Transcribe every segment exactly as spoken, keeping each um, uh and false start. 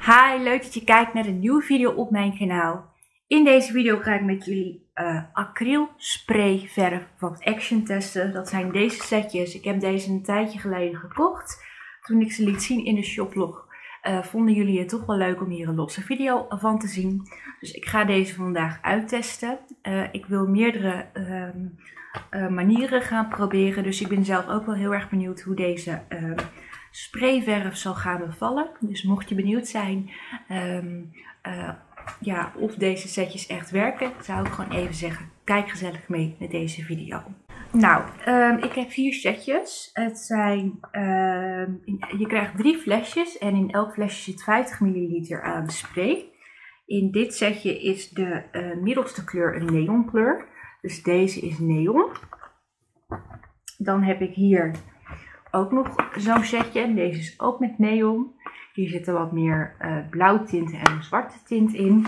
Hi, leuk dat je kijkt naar een nieuwe video op mijn kanaal. In deze video ga ik met jullie uh, acryl spray verf van Action testen. Dat zijn deze setjes. Ik heb deze een tijdje geleden gekocht. Toen ik ze liet zien in de shoplog uh, vonden jullie het toch wel leuk om hier een losse video van te zien. Dus ik ga deze vandaag uittesten. Uh, ik wil meerdere uh, uh, manieren gaan proberen. Dus ik ben zelf ook wel heel erg benieuwd hoe deze uh, sprayverf zal gaan bevallen. Dus mocht je benieuwd zijn um, uh, ja, of deze setjes echt werken, zou ik gewoon even zeggen, kijk gezellig mee met deze video. Nou, um, ik heb vier setjes. Het zijn, um, je krijgt drie flesjes en in elk flesje zit vijftig milliliter aan spray. In dit setje is de uh, middelste kleur een neonkleur. Dus deze is neon. Dan heb ik hier ook nog zo'n setje. Deze is ook met neon. Hier zitten wat meer uh, blauwtinten en een zwarte tint in.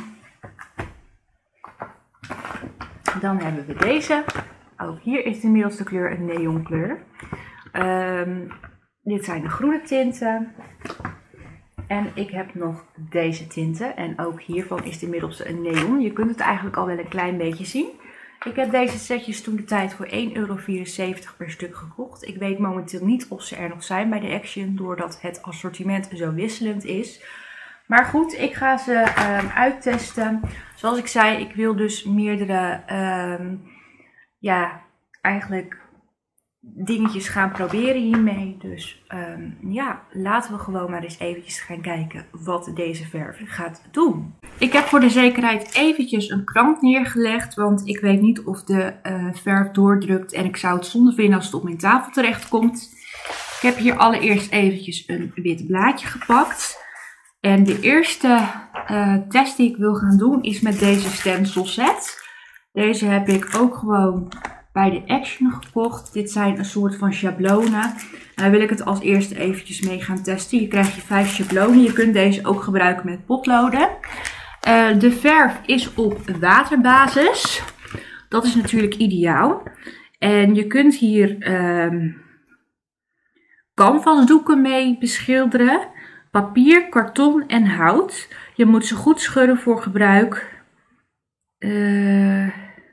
Dan hebben we deze. Ook hier is de middelste kleur een neonkleur. Um, dit zijn de groene tinten. En ik heb nog deze tinten. En ook hiervan is de middelste een neon. Je kunt het eigenlijk al wel een klein beetje zien. Ik heb deze setjes toen de tijd voor één euro vierenzeventig per stuk gekocht. Ik weet momenteel niet of ze er nog zijn bij de Action, doordat het assortiment zo wisselend is. Maar goed, ik ga ze um, uittesten. Zoals ik zei, ik wil dus meerdere, um, ja, eigenlijk dingetjes gaan proberen hiermee. Dus um, ja, laten we gewoon maar eens eventjes gaan kijken wat deze verf gaat doen. Ik heb voor de zekerheid eventjes een krant neergelegd, want ik weet niet of de uh, verf doordrukt en ik zou het zonde vinden als het op mijn tafel terecht komt. Ik heb hier allereerst eventjes een wit blaadje gepakt. En de eerste uh, test die ik wil gaan doen is met deze stencil set. Deze heb ik ook gewoon bij de Action gekocht. Dit zijn een soort van schablonen. En daar wil ik het als eerste eventjes mee gaan testen. Je krijgt je vijf schablonen. Je kunt deze ook gebruiken met potloden. Uh, de verf is op waterbasis. Dat is natuurlijk ideaal. En je kunt hier um, canvasdoeken mee beschilderen. Papier, karton en hout. Je moet ze goed schudden voor gebruik. Uh,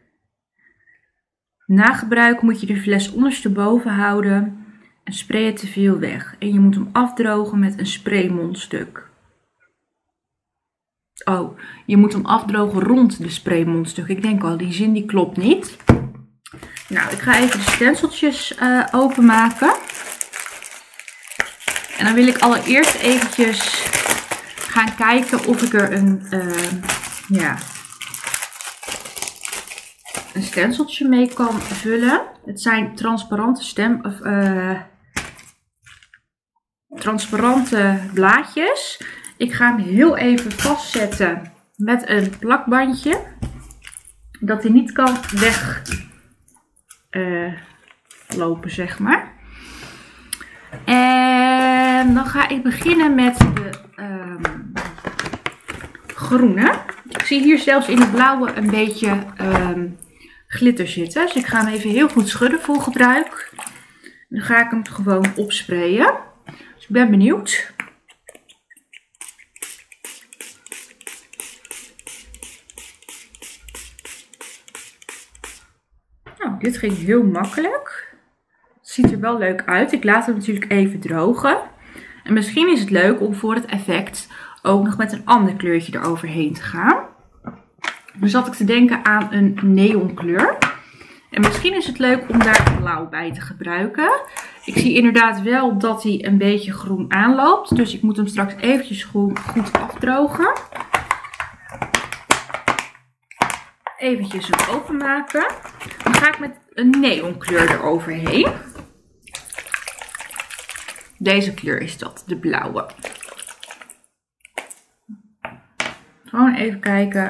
Na gebruik moet je de fles ondersteboven houden en spray het te veel weg. En je moet hem afdrogen met een spraymondstuk. Oh, je moet hem afdrogen rond de spraymondstuk. Ik denk al, die zin die klopt niet. Nou, ik ga even de stenciltjes uh, openmaken. En dan wil ik allereerst eventjes gaan kijken of ik er een, uh, ja, een stenciltje mee kan vullen. Het zijn transparante stem, of, uh, transparante blaadjes. Ik ga hem heel even vastzetten met een plakbandje. Dat hij niet kan weglopen, uh, zeg maar. En dan ga ik beginnen met de um, groene. Ik zie hier zelfs in het blauwe een beetje um, glitter zitten. Dus ik ga hem even heel goed schudden voor gebruik. Dan ga ik hem gewoon opsprayen. Dus ik ben benieuwd. Nou, dit ging heel makkelijk. Het ziet er wel leuk uit. Ik laat hem natuurlijk even drogen. En misschien is het leuk om voor het effect ook nog met een ander kleurtje eroverheen te gaan. Nu zat ik te denken aan een neonkleur. En misschien is het leuk om daar blauw bij te gebruiken. Ik zie inderdaad wel dat hij een beetje groen aanloopt. Dus ik moet hem straks eventjes goed, goed afdrogen. Eventjes hem openmaken. Dan ga ik met een neonkleur eroverheen. Deze kleur is dat, de blauwe. Gewoon even kijken.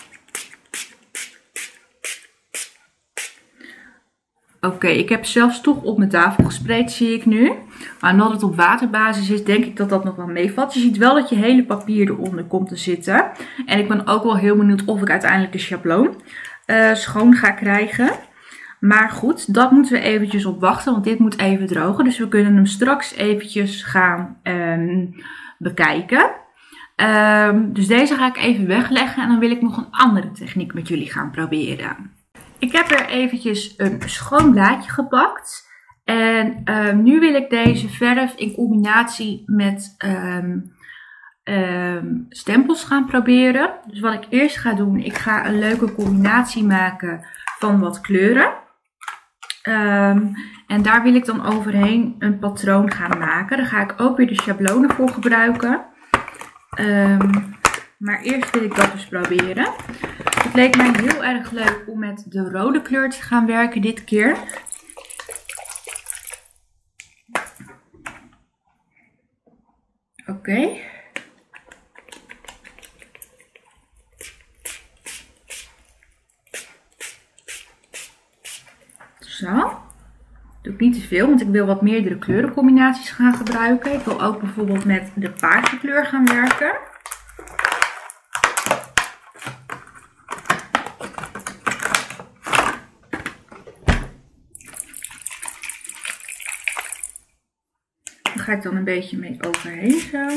Oké, okay, ik heb zelfs toch op mijn tafel gespreid, zie ik nu. Maar omdat het op waterbasis is, denk ik dat dat nog wel meevalt. Je ziet wel dat je hele papier eronder komt te zitten. En ik ben ook wel heel benieuwd of ik uiteindelijk de schabloon uh, schoon ga krijgen. Maar goed, dat moeten we eventjes op wachten, want dit moet even drogen. Dus we kunnen hem straks eventjes gaan um, bekijken. Um, dus deze ga ik even wegleggen en dan wil ik nog een andere techniek met jullie gaan proberen. Ik heb er eventjes een schoon blaadje gepakt. En uh, nu wil ik deze verf in combinatie met um, um, stempels gaan proberen. Dus wat ik eerst ga doen, ik ga een leuke combinatie maken van wat kleuren. Um, en daar wil ik dan overheen een patroon gaan maken. Daar ga ik ook weer de schablonen voor gebruiken. Um, maar eerst wil ik dat dus proberen. Het leek mij heel erg leuk om met de rode kleur te gaan werken dit keer. Oké. Okay. Zo. Doe ik niet te veel, want ik wil wat meerdere kleurencombinaties gaan gebruiken. Ik wil ook bijvoorbeeld met de paarse kleur gaan werken. Daar ga ik dan een beetje mee overheen zo.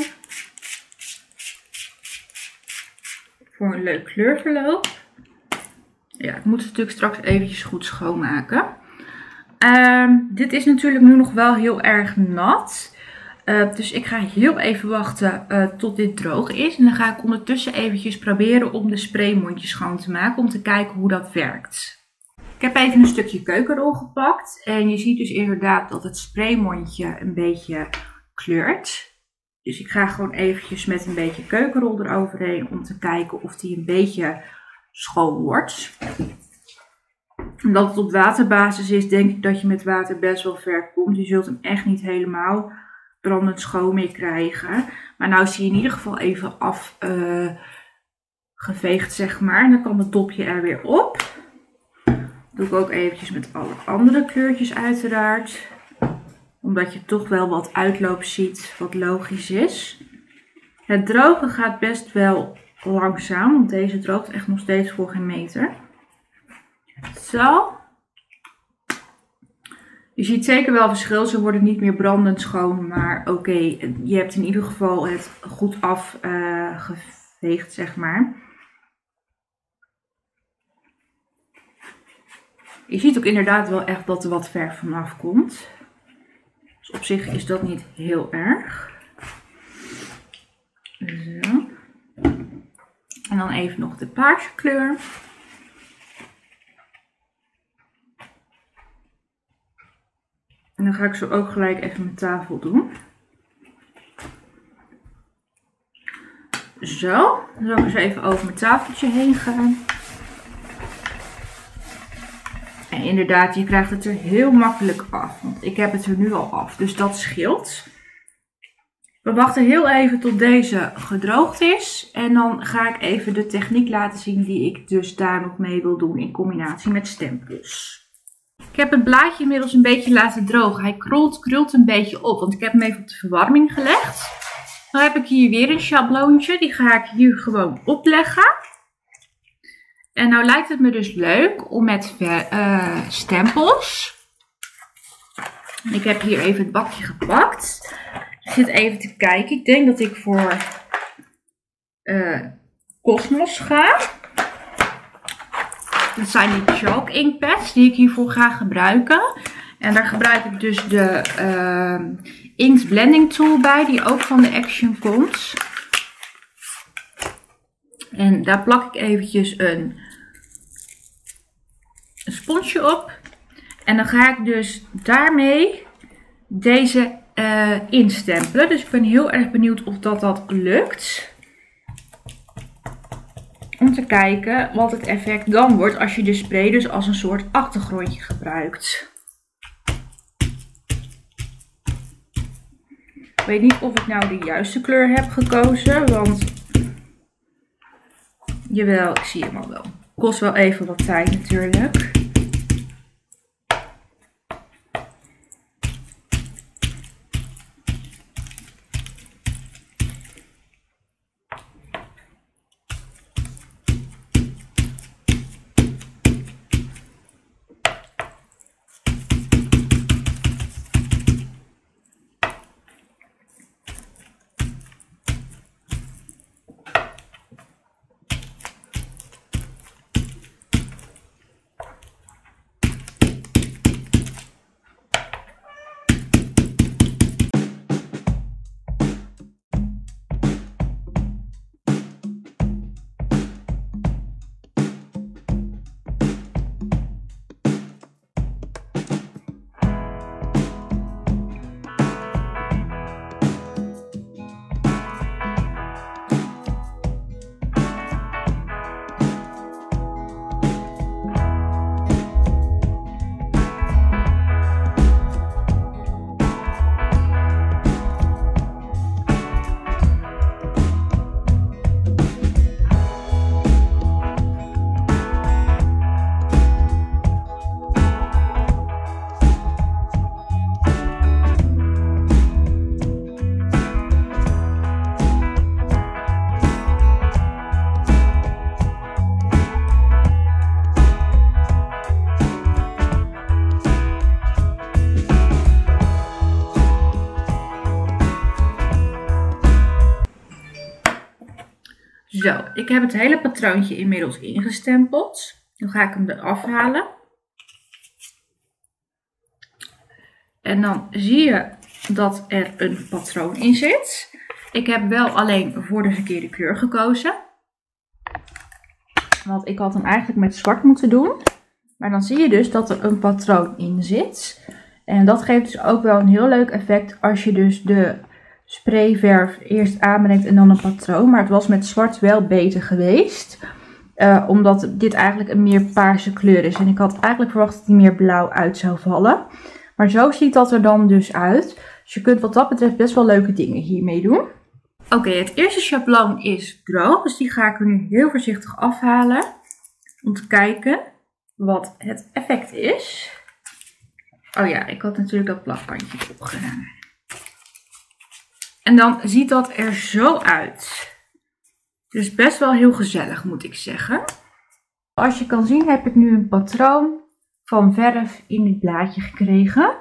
Voor een leuk kleurverloop. Ja, ik moet het natuurlijk straks eventjes goed schoonmaken. Um, dit is natuurlijk nu nog wel heel erg nat. Uh, dus ik ga heel even wachten uh, tot dit droog is. En dan ga ik ondertussen eventjes proberen om de spraymondjes schoon te maken. Om te kijken hoe dat werkt. Ik heb even een stukje keukenrol gepakt. En je ziet dus inderdaad dat het spraymondje een beetje kleurt. Dus ik ga gewoon eventjes met een beetje keukenrol eroverheen. Om te kijken of die een beetje schoon wordt. Omdat het op waterbasis is, denk ik dat je met water best wel ver komt. Je zult hem echt niet helemaal brandend schoon meer krijgen. Maar nou is hij in ieder geval even afgeveegd, uh, zeg maar. En dan kan het dopje er weer op. Dat doe ik ook eventjes met alle andere kleurtjes uiteraard. Omdat je toch wel wat uitloop ziet, wat logisch is. Het drogen gaat best wel langzaam, want deze droogt echt nog steeds voor geen meter. Zo. Je ziet zeker wel verschil. Ze worden niet meer brandend schoon. Maar oké, okay, je hebt in ieder geval het goed afgeveegd, uh, zeg maar. Je ziet ook inderdaad wel echt dat er wat verf vanaf komt. Dus op zich is dat niet heel erg. Zo. En dan even nog de paarse kleur. En dan ga ik zo ook gelijk even mijn tafel doen. Zo, dan zal ik eens even over mijn tafeltje heen gaan. En inderdaad, je krijgt het er heel makkelijk af. Want ik heb het er nu al af, dus dat scheelt. We wachten heel even tot deze gedroogd is. En dan ga ik even de techniek laten zien die ik dus daar nog mee wil doen in combinatie met stempels. Ik heb het blaadje inmiddels een beetje laten drogen. Hij krult, krult een beetje op, want ik heb hem even op de verwarming gelegd. Dan heb ik hier weer een schabloontje. Die ga ik hier gewoon opleggen. En nou lijkt het me dus leuk om met uh, stempels. Ik heb hier even het bakje gepakt. Ik zit even te kijken. Ik denk dat ik voor uh, Cosmos ga. Dat zijn die chalk inkpads die ik hiervoor ga gebruiken. En daar gebruik ik dus de uh, Inks Blending Tool bij, die ook van de Action komt. En daar plak ik eventjes een, een sponsje op. En dan ga ik dus daarmee deze uh, instempelen. Dus ik ben heel erg benieuwd of dat, dat lukt. Om te kijken wat het effect dan wordt als je de spray dus als een soort achtergrondje gebruikt. Ik weet niet of ik nou de juiste kleur heb gekozen, want jawel, ik zie hem al wel. Kost wel even wat tijd natuurlijk. Zo, ik heb het hele patroontje inmiddels ingestempeld. Nu ga ik hem eraf halen. En dan zie je dat er een patroon in zit. Ik heb wel alleen voor de verkeerde kleur gekozen. Want ik had hem eigenlijk met zwart moeten doen. Maar dan zie je dus dat er een patroon in zit. En dat geeft dus ook wel een heel leuk effect als je dus de sprayverf eerst aanbrengt en dan een patroon. Maar het was met zwart wel beter geweest. Uh, omdat dit eigenlijk een meer paarse kleur is. En ik had eigenlijk verwacht dat die meer blauw uit zou vallen. Maar zo ziet dat er dan dus uit. Dus je kunt wat dat betreft best wel leuke dingen hiermee doen. Oké, okay, het eerste schabloon is droog. Dus die ga ik er nu heel voorzichtig afhalen. Om te kijken wat het effect is. Oh ja, ik had natuurlijk dat plakbandje opgedaan. En dan ziet dat er zo uit. Dus best wel heel gezellig, moet ik zeggen. Als je kan zien heb ik nu een patroon van verf in dit blaadje gekregen.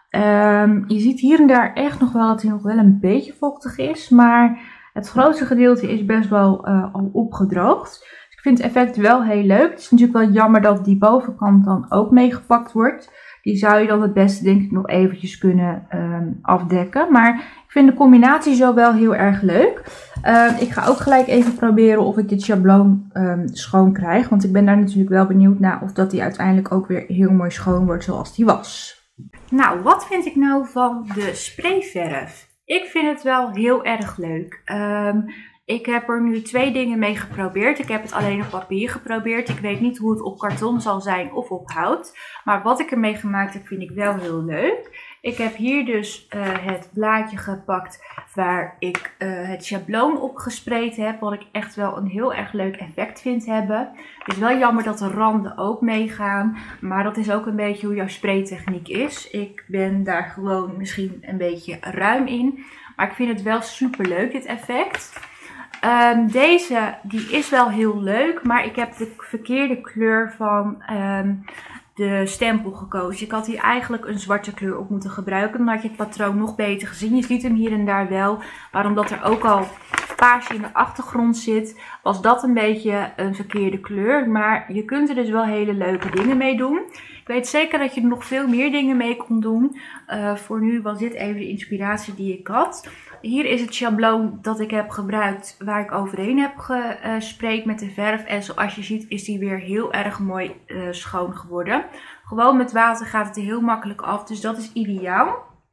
Um, je ziet hier en daar echt nog wel dat hij nog wel een beetje vochtig is. Maar het grootste gedeelte is best wel uh, al opgedroogd. Dus ik vind het effect wel heel leuk. Het is natuurlijk wel jammer dat die bovenkant dan ook meegepakt wordt. Die zou je dan het beste denk ik nog eventjes kunnen um, afdekken. Maar ik vind de combinatie zo wel heel erg leuk. Uh, ik ga ook gelijk even proberen of ik dit schabloon um, schoon krijg. Want ik ben daar natuurlijk wel benieuwd naar of dat die uiteindelijk ook weer heel mooi schoon wordt zoals die was. Nou, wat vind ik nou van de sprayverf? Ik vind het wel heel erg leuk. Um, ik heb er nu twee dingen mee geprobeerd. Ik heb het alleen op papier geprobeerd. Ik weet niet hoe het op karton zal zijn of op hout. Maar wat ik ermee gemaakt heb vind ik wel heel leuk. Ik heb hier dus uh, het blaadje gepakt waar ik uh, het schabloon op gespreid heb. Wat ik echt wel een heel erg leuk effect vind hebben. Het is wel jammer dat de randen ook meegaan. Maar dat is ook een beetje hoe jouw spraytechniek is. Ik ben daar gewoon misschien een beetje ruim in. Maar ik vind het wel super leuk dit effect. Um, deze die is wel heel leuk. Maar ik heb de verkeerde kleur van Um, de stempel gekozen. Ik had hier eigenlijk een zwarte kleur op moeten gebruiken. Dan had je het patroon nog beter gezien. Je ziet hem hier en daar wel. Maar omdat er ook al paars in de achtergrond zit, was dat een beetje een verkeerde kleur. Maar je kunt er dus wel hele leuke dingen mee doen. Ik weet zeker dat je er nog veel meer dingen mee kon doen. Uh, voor nu was dit even de inspiratie die ik had. Hier is het schabloon dat ik heb gebruikt waar ik overheen heb gespreid met de verf. En zoals je ziet is die weer heel erg mooi uh, schoon geworden. Gewoon met water gaat het er heel makkelijk af, dus dat is ideaal.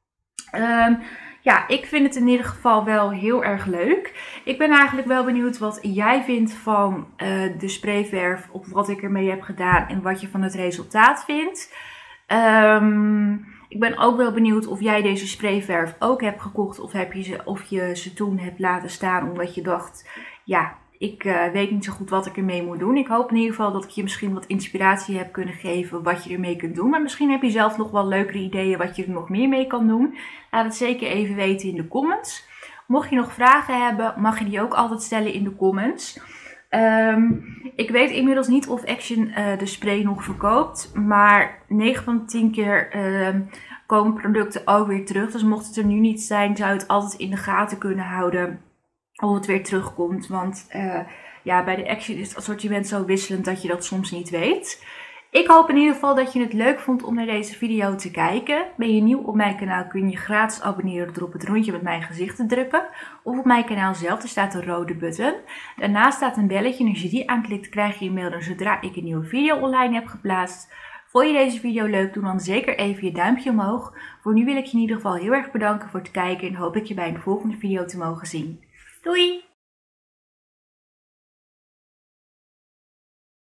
Um, ja, ik vind het in ieder geval wel heel erg leuk. Ik ben eigenlijk wel benieuwd wat jij vindt van uh, de sprayverf, of wat ik ermee heb gedaan en wat je van het resultaat vindt. Um, Ik ben ook wel benieuwd of jij deze sprayverf ook hebt gekocht of, heb je ze, of je ze toen hebt laten staan omdat je dacht, ja, ik uh, weet niet zo goed wat ik ermee moet doen. Ik hoop in ieder geval dat ik je misschien wat inspiratie heb kunnen geven wat je ermee kunt doen. Maar misschien heb je zelf nog wel leukere ideeën wat je er nog meer mee kan doen. Laat het zeker even weten in de comments. Mocht je nog vragen hebben, mag je die ook altijd stellen in de comments. Um, ik weet inmiddels niet of Action uh, de spray nog verkoopt, maar negen van de tien keer uh, komen producten ook weer terug. Dus mocht het er nu niet zijn, zou je het altijd in de gaten kunnen houden of het weer terugkomt. Want uh, ja, bij de Action is het assortiment zo wisselend dat je dat soms niet weet. Ik hoop in ieder geval dat je het leuk vond om naar deze video te kijken. Ben je nieuw op mijn kanaal kun je je gratis abonneren door op het rondje met mijn gezicht te drukken. Of op mijn kanaal zelf, er staat een rode button. Daarnaast staat een belletje en als je die aanklikt krijg je een melding zodra ik een nieuwe video online heb geplaatst. Vond je deze video leuk, doe dan zeker even je duimpje omhoog. Voor nu wil ik je in ieder geval heel erg bedanken voor het kijken en hoop ik je bij een volgende video te mogen zien. Doei!